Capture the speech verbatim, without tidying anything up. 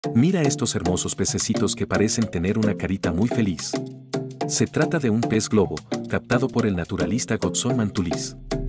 Mira estos hermosos pececitos que parecen tener una carita muy feliz. Se trata de un pez globo, captado por el naturalista Godson Mantulis.